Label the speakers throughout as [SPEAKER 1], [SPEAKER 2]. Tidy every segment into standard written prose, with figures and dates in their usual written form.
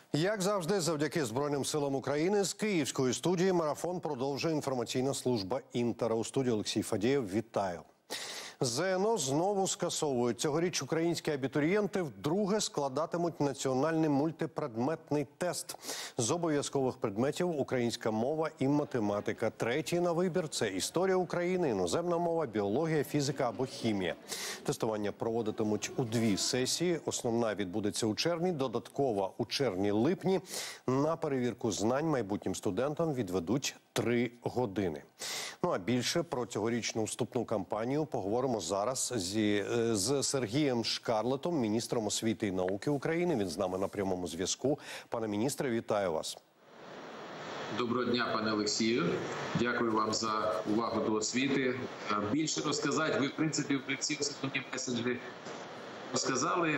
[SPEAKER 1] Як завжди, завдяки Збройним силам України, з Київської студії марафон продовжує інформаційна служба «Інтера». У студії Олексій Фадієв. Вітаю. ЗНО знову скасовують. Цьогоріч українські абітурієнти вдруге складатимуть національний мультипредметний тест. З обов'язкових предметів українська мова і математика. Третій на вибір – це історія України, іноземна мова, біологія, фізика або хімія. Тестування проводитимуть у 2 сесії. Основна відбудеться у червні, додаткова у червні-липні. На перевірку знань майбутнім студентам відведуть 3 години. Ну а більше про цьогорічну вступну кампанію поговоримо зараз з Сергієм Шкарлетом, міністром освіти і науки України. Він з нами на прямому зв'язку. Пане міністре, вітаю вас.
[SPEAKER 2] Доброго дня, пане Олексію. Дякую вам за увагу до освіти. Більше розказати, ви, в принципі, в ці основні меседжі розказали.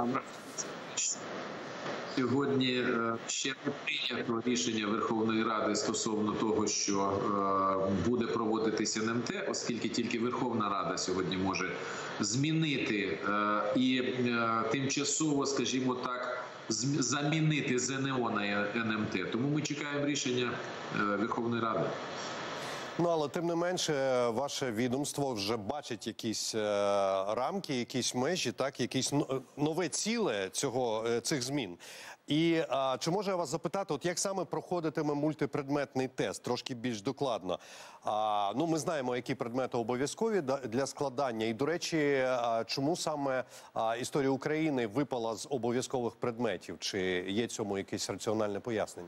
[SPEAKER 2] Сьогодні ще не прийнято рішення Верховної Ради стосовно того, що буде проводитися НМТ, оскільки тільки Верховна Рада сьогодні може змінити і тимчасово, скажімо так, замінити ЗНО на НМТ. Тому ми чекаємо рішення Верховної Ради.
[SPEAKER 1] Ну, але тим не менше, ваше відомство вже бачить якісь рамки, якісь межі, так, якісь нове ціле цих змін. І чи можу я вас запитати, от як саме проходитиме мультипредметний тест, трошки більш докладно? Ну, ми знаємо, які предмети обов'язкові для складання. І, до речі, чому саме історія України випала з обов'язкових предметів? Чи є цьому якесь раціональне пояснення?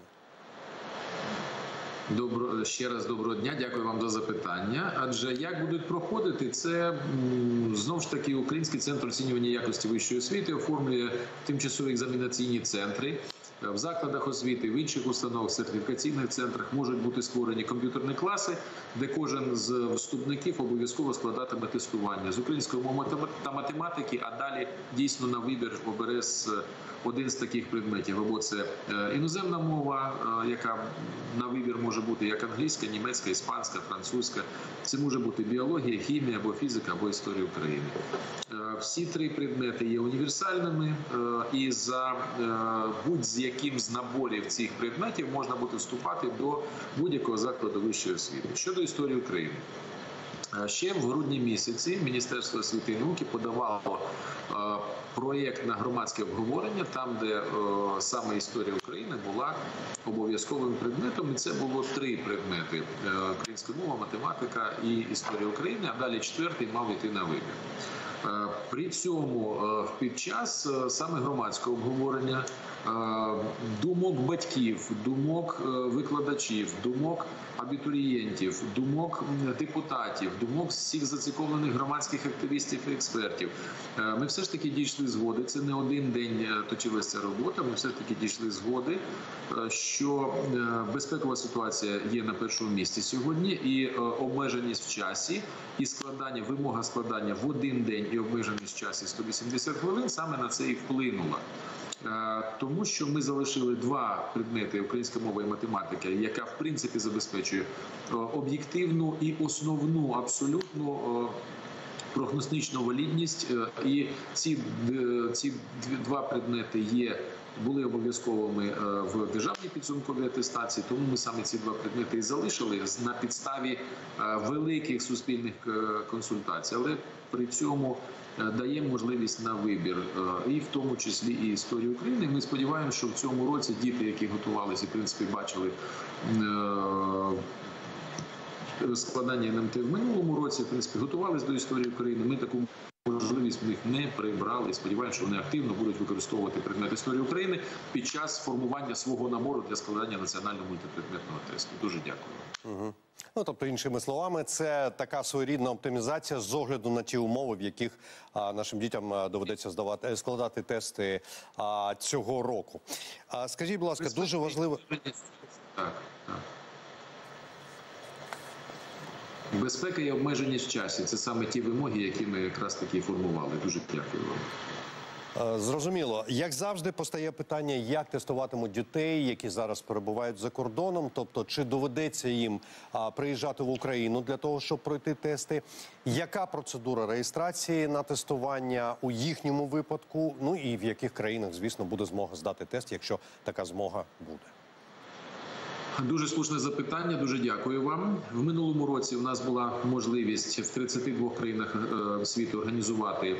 [SPEAKER 2] Ще раз доброго дня, дякую вам за запитання. Адже як будуть проходити, це знову ж таки Український центр оцінювання якості вищої освіти оформлює тимчасові екзаменаційні центри. В закладах освіти, в інших установах, сертифікаційних центрах можуть бути створені комп'ютерні класи, де кожен з вступників обов'язково складатиме тестування з української мови та математики, а далі дійсно на вибір обере один з таких предметів. Або це іноземна мова, яка на вибір може бути як англійська, німецька, іспанська, французька. Це може бути біологія, хімія, або фізика, або історія України. Всі 3 предмети є універсальними, і за будь-з яким з наборів цих предметів можна буде вступати до будь-якого закладу вищої освіти. Щодо історії України. Ще в грудні місяці Міністерство освіти і науки подавало проєкт на громадське обговорення, там, де саме історія України була обов'язковим предметом. І це було 3 предмети – українська мова, математика і історія України, а далі 4-й мав йти на вибір. При цьому під час саме громадського обговорення думок батьків, думок викладачів, думок абітурієнтів, думок депутатів, думок всіх зацікавлених громадських активістів і експертів. Ми все ж таки дійшли згоди, це не один день точилася робота, ми все ж таки дійшли згоди, що безпекова ситуація є на першому місці сьогодні, і обмеженість в часі, і вимога складання в один день і обмеженість в часі 180 хвилин саме на це і вплинула. Тому що ми залишили 2 предмети – українська мова і математика, яка в принципі забезпечує об'єктивну і основну абсолютно прогностичну валідність. І ці 2 предмети були обов'язковими в державній підсумковій атестації, тому ми саме ці 2 предмети і залишили на підставі великих суспільних консультацій. Але при цьому дає можливість на вибір, і в тому числі і історію України. Ми сподіваємося, що в цьому році діти, які готувалися, в принципі, бачили складання НМТ в минулому році, в принципі, готувалися до історії України. Ми таку можливість в них не прибрали. Сподіваємося, що вони активно будуть використовувати предмет історії України під час формування свого набору для складання національного мультипредметного тесту. Дуже дякую.
[SPEAKER 1] Угу. Ну, тобто, іншими словами, це така своєрідна оптимізація з огляду на ті умови, в яких нашим дітям доведеться складати тести цього року. Скажіть, будь ласка, дуже важливо...
[SPEAKER 2] Так. Безпека і обмеженість в часі – це саме ті вимоги, які ми якраз таки формували. Дуже дякую вам.
[SPEAKER 1] Зрозуміло. Як завжди, постає питання, як тестуватимуть дітей, які зараз перебувають за кордоном. Тобто, чи доведеться їм приїжджати в Україну для того, щоб пройти тести? Яка процедура реєстрації на тестування у їхньому випадку? Ну і в яких країнах, звісно, буде змога здати тест, якщо така змога буде?
[SPEAKER 2] Дуже слушне запитання, дуже дякую вам. В минулому році в нас була можливість в 32 країнах світу організувати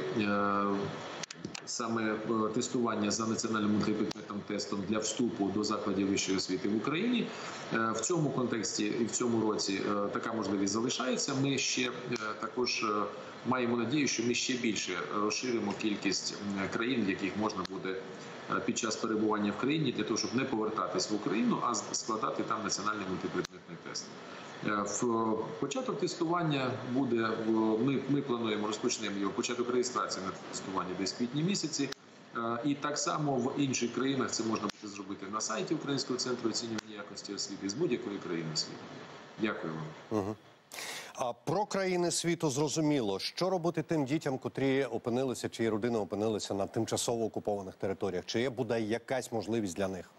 [SPEAKER 2] саме тестування за національним мультипредметним тестом для вступу до закладів вищої освіти в Україні. В цьому контексті і в цьому році така можливість залишається. Ми ще також маємо надію, що ми ще більше розширимо кількість країн, в яких можна буде під час перебування в країні для того, щоб не повертатись в Україну, а складати там національний мультипредметний тест. В початок тестування буде, ми плануємо, розпочнемо його, початок реєстрації на тестування десь в квітні місяці. І так само в інших країнах це можна буде зробити на сайті Українського центру оцінювання якості освіти з будь-якої країни світу. Дякую вам.
[SPEAKER 1] Угу. А про країни світу зрозуміло. Що робити тим дітям, котрі опинилися, чиї родини опинилися на тимчасово окупованих територіях? Чи є буде якась можливість для них?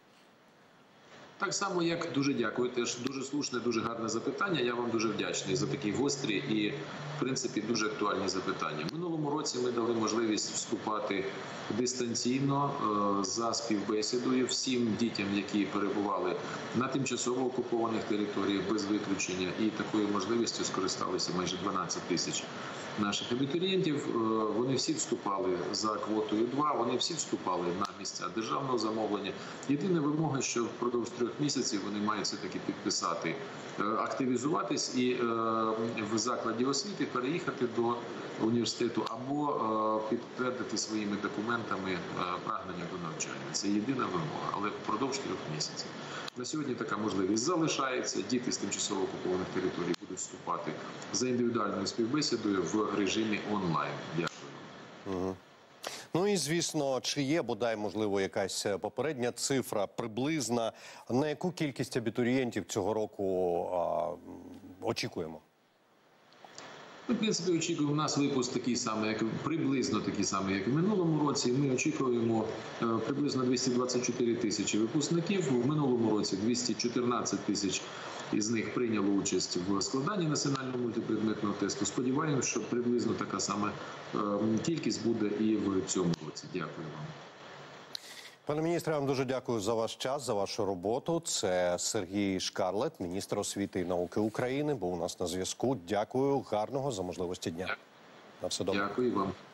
[SPEAKER 2] Так само, як дуже дякую, теж дуже слушне, дуже гарне запитання. Я вам дуже вдячний за такі гострі і, в принципі, дуже актуальні запитання. Минулому році ми дали можливість вступати дистанційно за співбесідою всім дітям, які перебували на тимчасово окупованих територіях без виключення. І такою можливістю скористалися майже 12 тисяч наших абітурієнтів. Вони всі вступали за квотою 2, вони всі вступали на місця державного замовлення. Єдина вимога, що впродовж 3 місяців вони мають все-таки підписати, активізуватись і в закладі освіти переїхати до університету або підтвердити своїми документами прагнення до навчання. Це єдина вимога, але впродовж 3 місяців. На сьогодні така можливість залишається. Діти з тимчасово окупованих територій будуть вступати за індивідуальною співбесідою в режимі онлайн. Дякую.
[SPEAKER 1] Угу. Ну і, звісно, чи є, бодай, можливо, якась попередня цифра, приблизна, на яку кількість абітурієнтів цього року очікуємо?
[SPEAKER 2] Ми, в принципі, очікуємо, у нас випуск такий самий, як приблизно такий самий, як і в минулому році. Ми очікуємо приблизно 224 тисячі випускників. В минулому році 214 тисяч із них прийняло участь в складанні національного мультипредметного тесту. Сподіваємося, що приблизно така сама кількість буде і в цьому році. Дякую вам.
[SPEAKER 1] Пане міністре, я вам дуже дякую за ваш час, за вашу роботу. Це Сергій Шкарлет, міністр освіти і науки України, був у нас на зв'язку. Дякую, гарного, за можливості дня. На все добре.
[SPEAKER 2] Дякую вам.